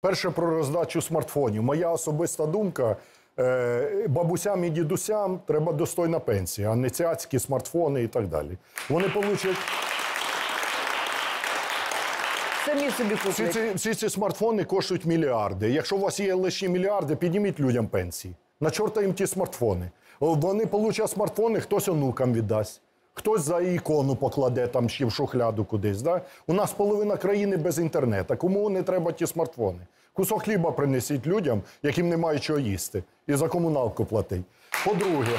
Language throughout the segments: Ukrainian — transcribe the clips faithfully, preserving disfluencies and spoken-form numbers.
Перше про роздачу смартфонів. Моя особиста думка, е, бабусям і дідусям треба достойна пенсія, а не цяцькі смартфони і так далі. Вони получать... Самі собі Всі куплять. ці, всі ці смартфони коштують мільярди. Якщо у вас є лише мільярди, підніміть людям пенсії. На чорта їм ті смартфони. Вони получать смартфони, хтось онукам віддасть. Хтось за ікону покладе там ще в шухляду кудись. Да? У нас половина країни без інтернету. Кому не треба ті смартфони? Кусок хліба принесіть людям, яким немає чого їсти. І за комуналку платить. По-друге,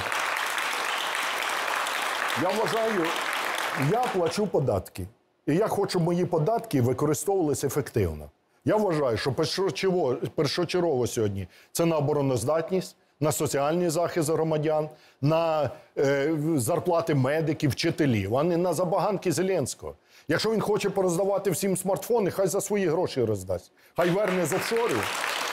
я вважаю, я плачу податки. І я хочу, щоб мої податки використовувалися ефективно. Я вважаю, що першочергово, першочергово сьогодні це на обороноздатність, на соціальний захист громадян, на е, зарплати медиків, вчителів, а не на забаганки Зеленського. Якщо він хоче пороздавати всім смартфони, хай за свої гроші роздасть. Хай верне з офшорів.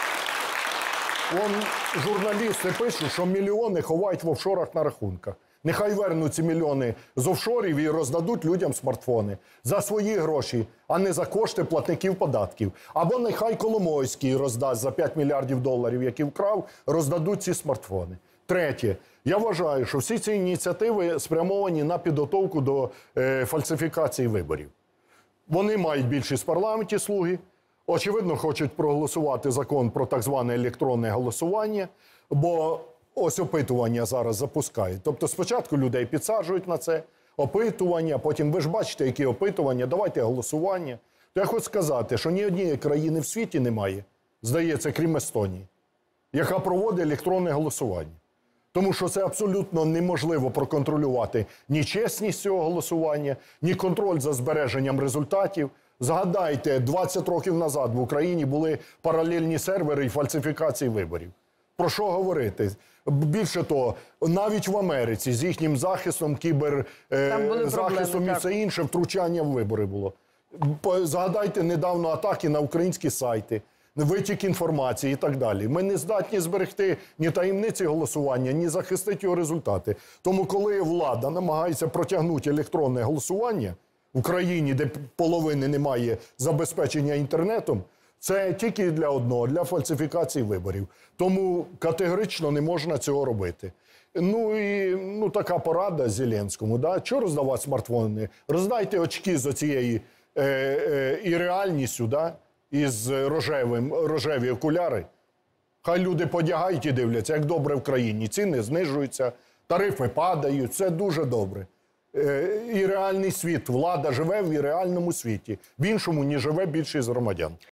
Вон журналісти пишуть, що мільйони ховають в офшорах на рахунках. Нехай вернуть ці мільйони з офшорів і роздадуть людям смартфони за свої гроші, а не за кошти платників податків. Або нехай Коломойський роздасть за п'ять мільярдів доларів, які вкрав, роздадуть ці смартфони. Третє. Я вважаю, що всі ці ініціативи спрямовані на підготовку до е, фальсифікації виборів. Вони мають більшість в парламенті, слуги. Очевидно, хочуть проголосувати закон про так зване електронне голосування, бо ось опитування зараз запускають. Тобто спочатку людей підсаджують на це, опитування, потім ви ж бачите, які опитування, давайте голосування. То я хочу сказати, що ні однієї країни в світі немає, здається, крім Естонії, яка проводить електронне голосування. Тому що це абсолютно неможливо проконтролювати ні чесність цього голосування, ні контроль за збереженням результатів. Згадайте, двадцять років назад в Україні були паралельні сервери і фальсифікації виборів. Про що говорити? Більше того, навіть в Америці з їхнім захистом, кіберзахистом е, і все інше, втручання в вибори було. Згадайте недавно атаки на українські сайти, витік інформації і так далі. Ми не здатні зберегти ні таємниці голосування, ні захистити його результати. Тому коли влада намагається протягнути електронне голосування в країні, де половини немає забезпечення інтернетом, це тільки для одного, для фальсифікації виборів. Тому категорично не можна цього робити. Ну і ну, така порада Зеленському. Да? Чого роздавати смартфони? Роздайте очки з оцією е, е, і реальністю, да? із рожевим, рожеві окуляри. Хай люди подягають і дивляться, як добре в країні. Ціни знижуються, тарифи падають, це дуже добре. Е, і реальний світ, влада живе в реальному світі. В іншому не живе більшість громадян.